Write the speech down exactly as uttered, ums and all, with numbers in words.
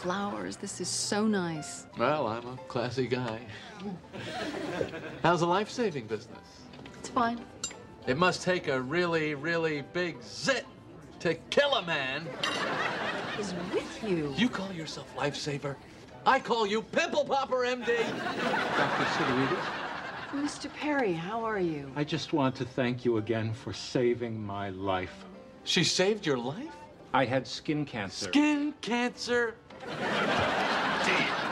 flowers. This is so nice. Well, I'm a classy guy. How's the life-saving business? It's fine. It must take a really, really big zit to kill a man. What is with you? You call yourself lifesaver? I call you Pimple Popper, M D. Doctor Sidorides? Mister Perry, how are you? I just want to thank you again for saving my life. She saved your life? I had skin cancer. Skin cancer? Damn.